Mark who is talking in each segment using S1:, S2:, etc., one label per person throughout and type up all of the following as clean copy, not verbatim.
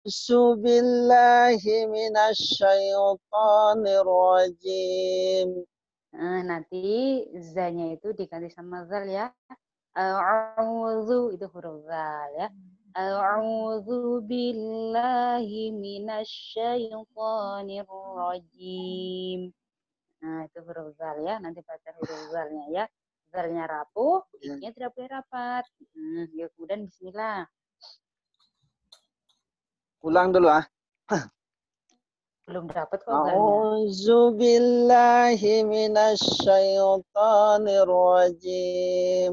S1: A'udzubillahi minasyaitonir rajim.
S2: Nanti zanya itu diganti sama zal ya. A'udzu itu huruf zal ya. A'udzu billahi minasyaitonir rajim. Nah, itu huruf zal ya. Nanti baca huruf zalnya ya. Zalnya rapuh, i-nya tidak boleh rapat. Ya, kemudian bismillah.
S1: Ulang dulu ah.
S2: Belum dapat kok zalnya.
S1: A'udzubillahi minasyaitonir rajim.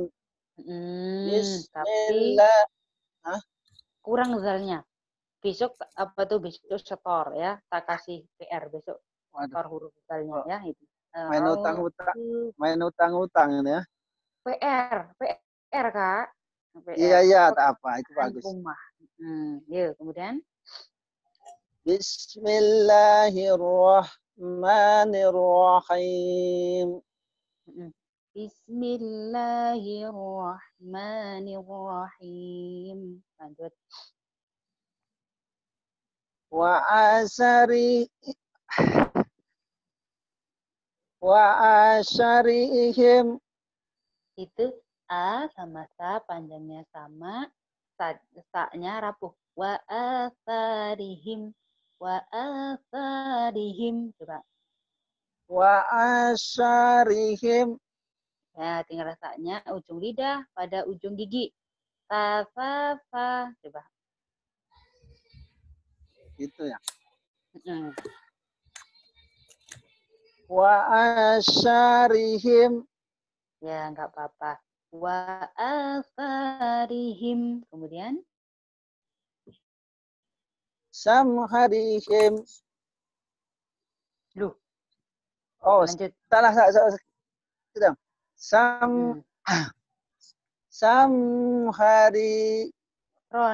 S2: Tapi
S1: Bismillah. Hah?
S2: kurang zalnya. Besok apa tuh besok setor ya. Tak kasih PR besok setor huruf zalnya ya itu.
S1: Main utang ini ya.
S2: PR Kak.
S1: Iya
S2: PR.
S1: iya, tak apa, itu bagus.
S2: Rumah. Yuk, kemudian
S1: Bismillahirrahmanirrahim.
S2: Bismillahirrahmanirrahim. Lanjut.
S1: Wa asyarihim.
S2: Itu a sama sa panjangnya sama, sa-nya rapuh. Wa asarihim. Wa asarihim. Coba.
S1: Wa asyarihim.
S2: Ya, tinggal rasanya ujung lidah pada ujung gigi. Fa, fa, fa. Coba.
S1: Itu ya. Wa asyarihim.
S2: Ya, nggak apa-apa. Wa asarihim. Kemudian?
S1: Samharihim.
S2: Loh.
S1: Oh,
S2: lanjut.
S1: salah. Samhari.
S2: Ron.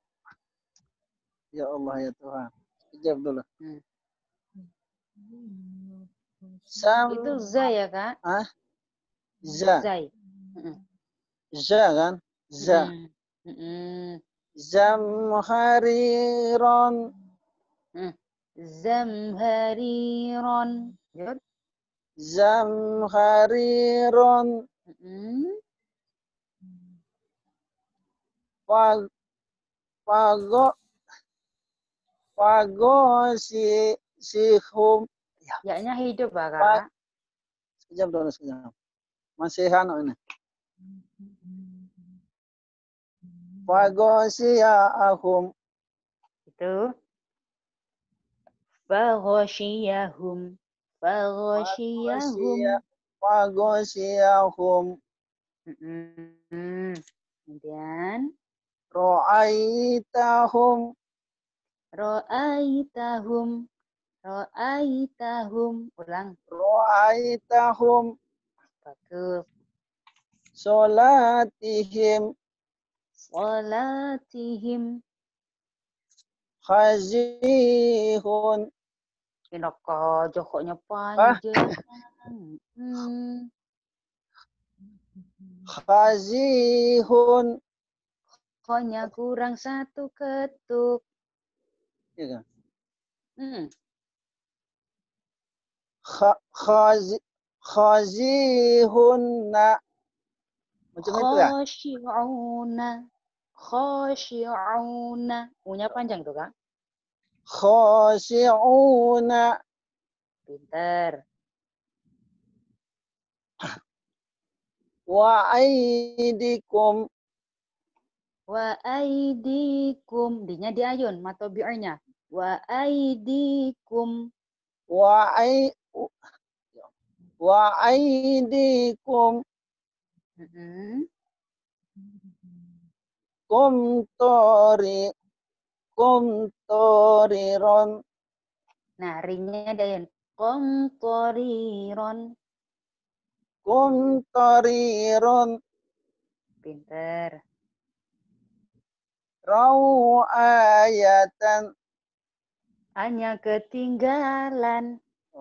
S1: Ya Allah ya Tuhan. Jawab dulu.
S2: Itu za ya, Kak?
S1: Za.
S2: Zai.
S1: Za kan? Za. Zamhariron.
S2: Zamhariron.
S1: Zamhariron. Sihum.
S2: Ya-nya hidup, Kak.
S1: Sekejap. Masih ini. Faghashiyahum.
S2: Itu. Faghashiyahum.
S1: Faghashiyahum.
S2: Kemudian.
S1: Ra'aitahum.
S2: Ulang.
S1: Ra'aitahum.
S2: Bagus.
S1: Salatihim. Khazihun.
S2: Kinoko jokoknya panjang.
S1: Khazihun.
S2: Konya kurang satu ketuk.
S1: Iya kan? Khazihunna. Macam itu ya?
S2: Khosyi'una. U-nya panjang tuh, Kak.
S1: Khosyi'una.
S2: Pinter.
S1: Wa aidikum.
S2: D-nya diayun, matobi'nya. Wa aidikum.
S1: Wa aidikum. Kumtoriron.
S2: Nah, ringnya diayun. Kumtoriron. Pinter.
S1: Rau ayatan.
S2: Hanya ketinggalan.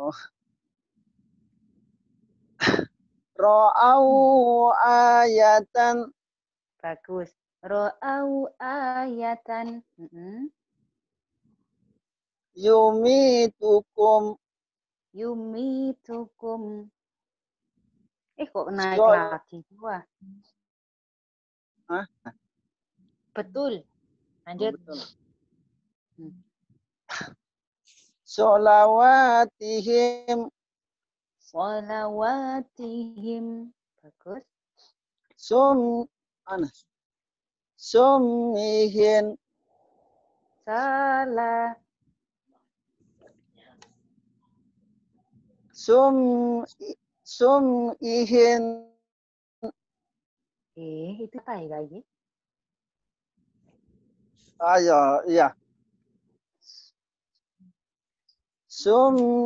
S1: Ra'au ayatan.
S2: Bagus. Ra'au ayatan.
S1: Yumitukum.
S2: Yumitukum. Kok naik
S1: Sol.
S2: lagi gua?
S1: Hah?
S2: Betul. Lanjut.
S1: Betul.
S2: Hmm.
S1: Solawatihim.
S2: Sholawatihim. Bagus.
S1: Sumihin.
S2: Salah.
S1: Sumihin.
S2: Itu tai lagi.
S1: Ayo, iya.
S2: Sam.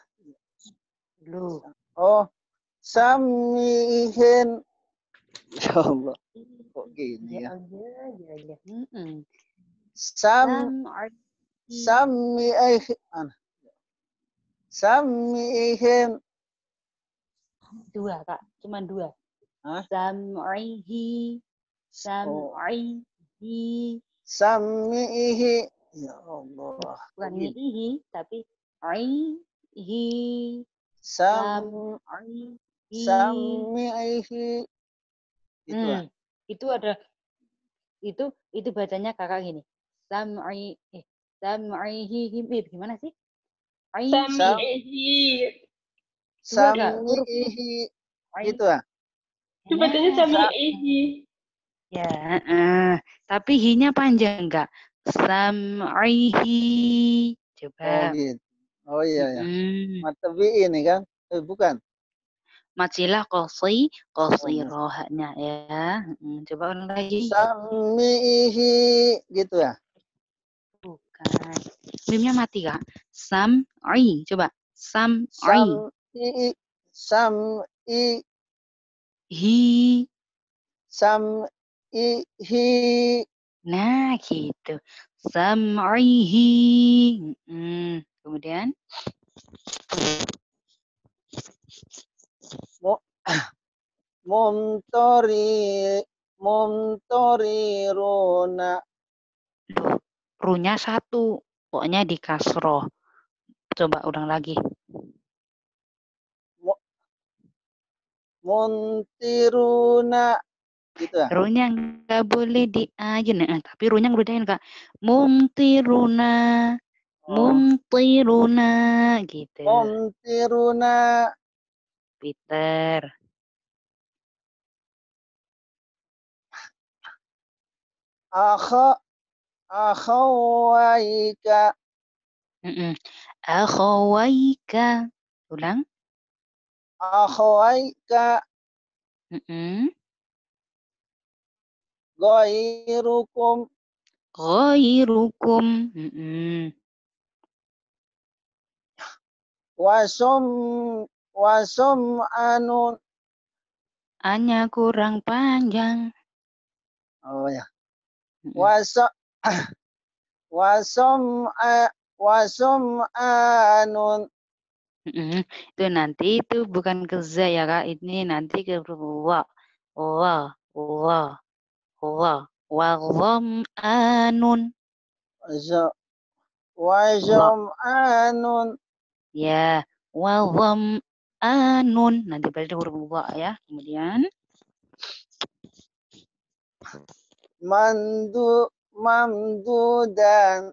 S2: Lu.
S1: Oh, samihin. Ya Allah, kok gini ya?
S2: Ya.
S1: Samihin.
S2: Dua, Kak. Cuman dua.
S1: Hah?
S2: Sam'ihi.
S1: Samihi. Ya Allah.
S2: Bukan ihi, tapi ihi. Sam'ihi.
S1: Samihi.
S2: Itu ada itu bacanya kakak gini. Sam'ihi. Gimana sih?
S3: Samihi.
S1: Samihi. Gitu ah.
S3: Itu bacanya samihi.
S2: Ya, tapi hi-nya panjang enggak? Sam'ihi. Coba.
S1: Oh gitu. Oh iya ya. Matabi ini kan? Bukan.
S2: Macilah qasirohnya ya. Coba ulang lagi.
S1: Samihi gitu ya.
S2: Bukan. Mimnya mati Kak. Sam'i. Coba. Sam'i.
S1: Sam'i.
S2: Hi.
S1: Sam'ihi.
S2: Nah, gitu. Sam'ihi. Kemudian
S1: Mumtoriruna.
S2: Runya satu. Pokoknya di kasroh. Coba ulang lagi.
S1: Muntiruna. Gitu ya.
S2: Runya nggak boleh diajun. Tapi runya ngebedain Kak. Mumtiruna. Mumtiruna. Gitu.
S1: Mumtiruna.
S2: Peter.
S1: Akhawaika.
S2: Akhawaika. Ulang.
S1: Akhawaika. Ghairukum.
S2: Ghairukum.
S1: Wasum anun.
S2: Hanya kurang panjang.
S1: Oh ya. Wasum anun.
S2: Itu nanti itu bukan ke za ya Kak. Ini nanti ke wa. Wa anun.
S1: Wasum anun.
S2: Ya, wa anun. Nanti pada huruf wa ya. Kemudian
S1: Mamdudan.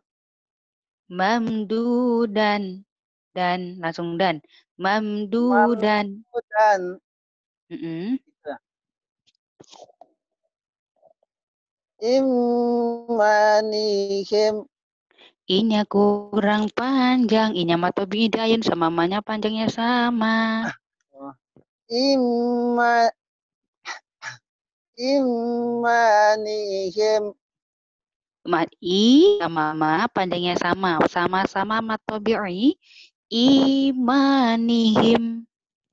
S2: Dan langsung dan. Mamdudan.
S1: Imanihim.
S2: I-nya kurang panjang. I-nya mata bidain sama ma-nya panjangnya sama.
S1: Imanihim.
S2: I sama ma panjangnya sama. Sama-sama mata bi'i. Imanihim.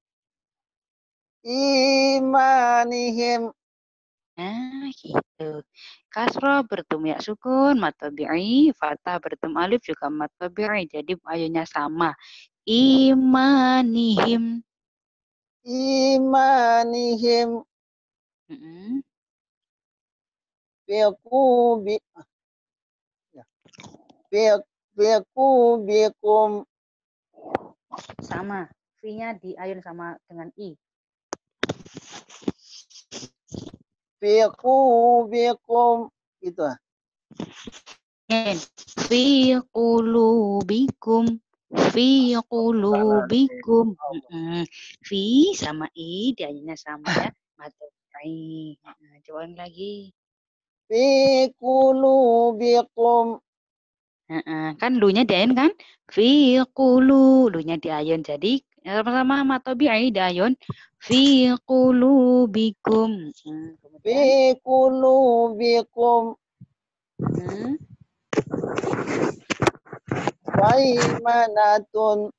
S2: Nah, gitu. Kasroh bertemu ya sukun, matabi'i, fathah bertemu alif juga matabi'i. Jadi ayunya sama. Imanihim.
S1: bikum.
S2: Sama. V-nya diayun sama dengan I.
S1: Bikum. Itu.
S2: Fi qulubikum. Fi qulubikum. Fi sama I diayunnya sama ya. Matobai. Coba lagi.
S1: Fi qulubikum.
S2: Kan lu-nya diayun kan? Fi qulu, lu-nya diayun. Jadi sama-sama matobi diayun. Fi qulubikum.
S1: Fi qulubikum. Maimanatun.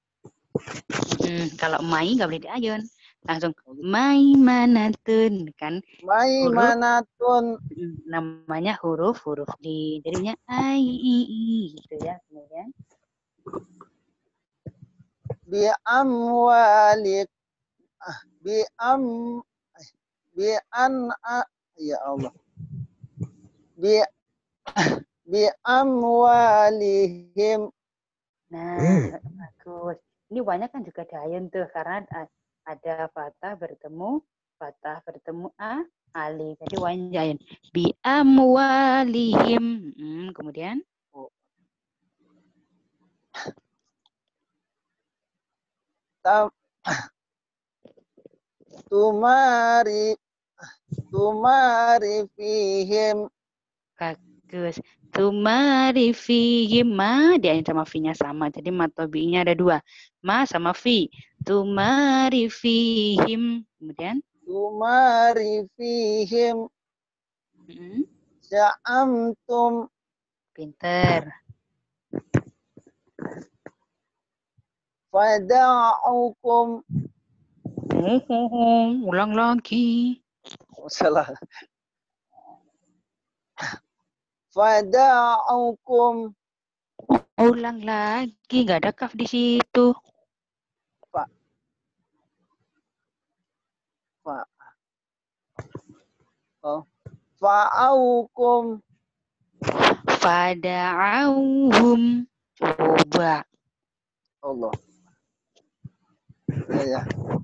S2: Kalau mai nggak boleh diayun. Langsung maimanatun kan.
S1: Maimanatun.
S2: Namanya huruf di jadinya ai gitu ya. Kemudian
S1: Bi'amwalik. Ya Allah. Bi'amwalihim.
S2: nah, bagus. Ini banyak kan juga diayun tuh karena ada fathah bertemu alif. Jadi banyak diayun. Bi amwalihim. Kemudian
S1: tumari fihim.
S2: bagus. Tumari fihim ma diayun sama fi-nya sama. Jadi matobinya ada dua. Ma sama fi. Tumari fihim. Kemudian
S1: Tumari fihim. Sya'amtum.
S2: Pinter.
S1: Fada'ukum.
S2: Ulang lagi.
S1: Salah. Fada'ukum.
S2: Ulang lagi, nggak ada kaf di situ.
S1: Fa'aukum.
S2: Fada'auhum. Coba.
S1: Allah. Ya.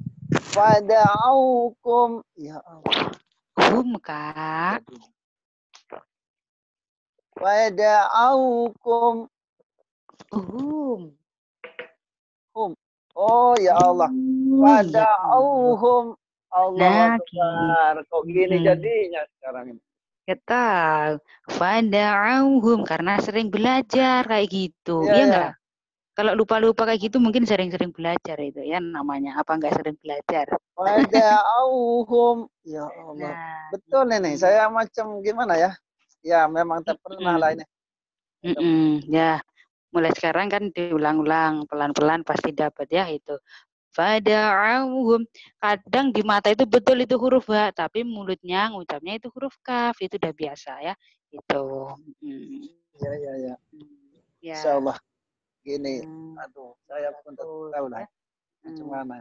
S1: Fada'aukum. Ya Allah.
S2: Kak.
S1: Fada'aukum. Oh ya Allah. Fada'auhum. Allah Akbar. Kok gini jadinya sekarang ini?
S2: Kita fada'auhum karena sering belajar kayak gitu.
S1: Iya
S2: enggak? Kalau lupa-lupa kayak gitu mungkin sering-sering belajar itu ya namanya. Apa enggak sering belajar?
S1: Fada'auhum. Ya Allah. Betul ini. Saya macam gimana ya? Ya memang tak pernah lah ini.
S2: Ya. Mulai sekarang kan diulang-ulang pelan-pelan pasti dapat ya itu. Fada'auhum. Kadang di mata itu betul itu huruf H, tapi mulutnya ngucapnya itu huruf kaf. Itu udah biasa ya. Itu.
S1: Ya.
S2: Ya.
S1: Insyaallah. Gini. Aduh, saya pun tak tahu lah. Macam mana.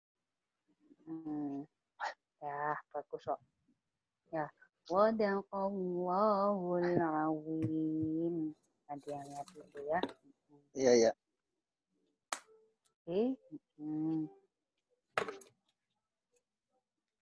S2: Ya, bagus kok. Ya. Wadaqallahul azim. Nanti yang lihat itu ya.
S1: Iya.
S2: Oke.